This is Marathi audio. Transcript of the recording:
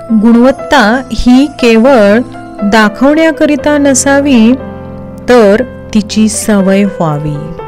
गुणवत्ता ही केवळ दाखवण्याकरिता नसावी, तर तिची सवय व्हावी.